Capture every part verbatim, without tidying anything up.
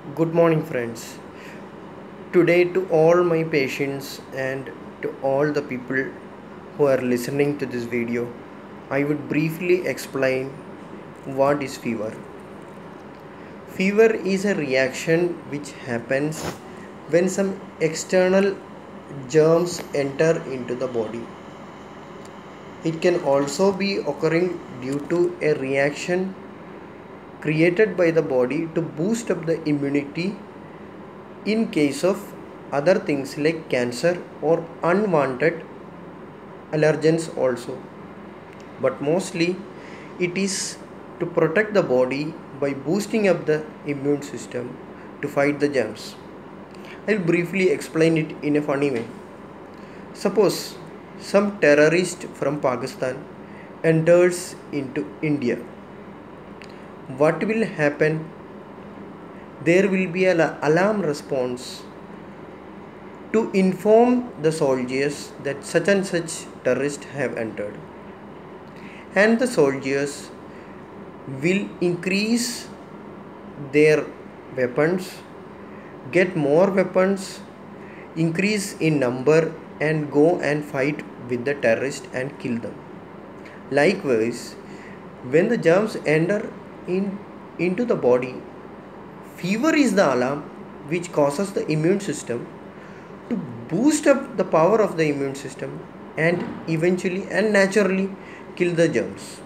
Good morning, friends. Today, to all my patients and to all the people who are listening to this video, I would briefly explain what is fever. Fever is a reaction which happens when some external germs enter into the body. It can also be occurring due to a reaction created by the body to boost up the immunity in case of other things like cancer or unwanted allergens also, but mostly it is to protect the body by boosting up the immune system to fight the germs. I'll briefly explain it in a funny way. Suppose some terrorist from Pakistan enters into India. What will happen? There will be an alarm response to inform the soldiers that such and such terrorists have entered, and the soldiers will increase their weapons, get more weapons, increase in number, and go and fight with the terrorists and kill them. Likewise, when the germs enter in into the body, fever is the alarm which causes the immune system to boost up the power of the immune system and eventually and naturally kill the germs.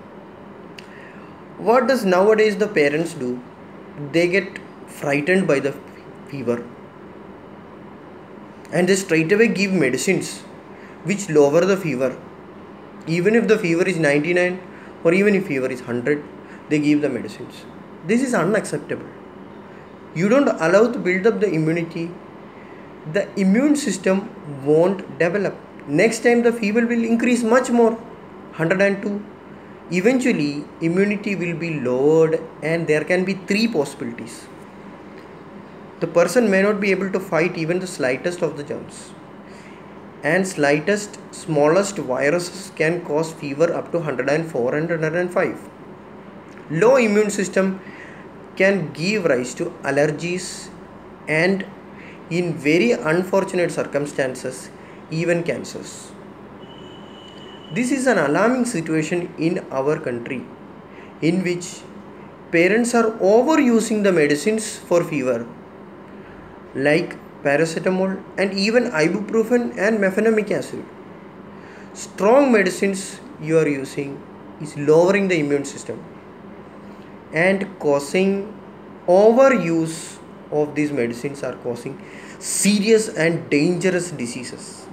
What does nowadays the parents do? They get frightened by the fever and they straight away give medicines which lower the fever. Even if the fever is ninety-nine or even if fever is one hundred, they give the medicines. This is unacceptable. You don't allow to build up the immunity, the immune system won't develop. Next time the fever will increase much more, one hundred two. Eventually immunity will be lowered and there can be three possibilities. The person may not be able to fight even the slightest of the germs, and slightest smallest viruses can cause fever up to one hundred four and one hundred five. Low immune system can give rise to allergies and in very unfortunate circumstances even cancers. This is an alarming situation in our country in which parents are overusing the medicines for fever like paracetamol and even ibuprofen and mefenamic acid. Strong medicines you are using is lowering the immune system and causing overuse of these medicines are causing serious and dangerous diseases.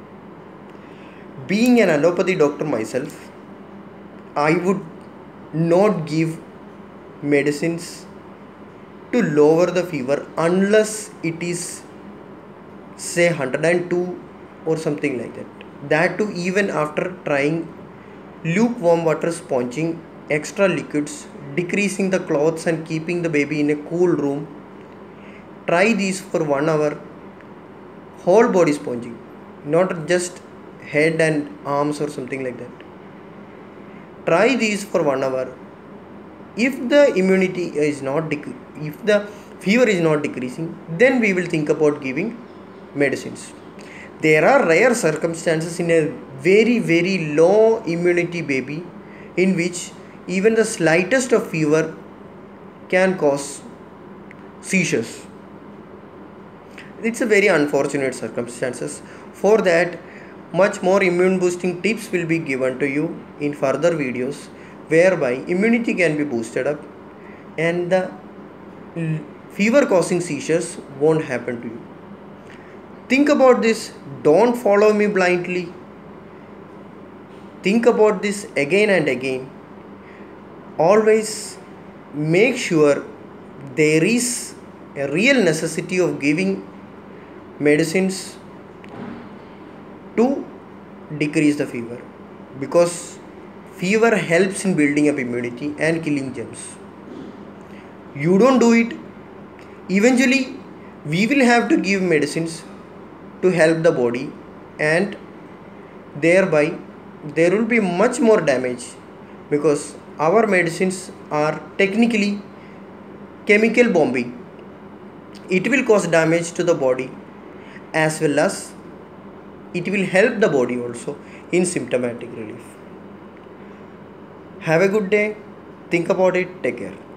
Being an allopathy doctor myself, I would not give medicines to lower the fever unless it is say one hundred two or something like that. That too even after trying lukewarm water sponging, extra liquids, decreasing the clothes and keeping the baby in a cool room. Try these for one hour, whole body sponging, not just head and arms or something like that. Try these for one hour. If the immunity is not dec- if the fever is not decreasing, then we will think about giving medicines. There are rare circumstances in a very very low immunity baby in which even the slightest of fever can cause seizures. It's a very unfortunate circumstances. For that, much more immune boosting tips will be given to you in further videos whereby immunity can be boosted up and the fever causing seizures won't happen to you. Think about this. Don't follow me blindly. Think about this again and again. Always make sure there is a real necessity of giving medicines to decrease the fever, because fever helps in building up immunity and killing germs. You don't do it, eventually we will have to give medicines to help the body, and thereby there will be much more damage because our medicines are technically chemical bombing. It will cause damage to the body, as well as it will help the body also in symptomatic relief. Have a good day. Think about it. Take care.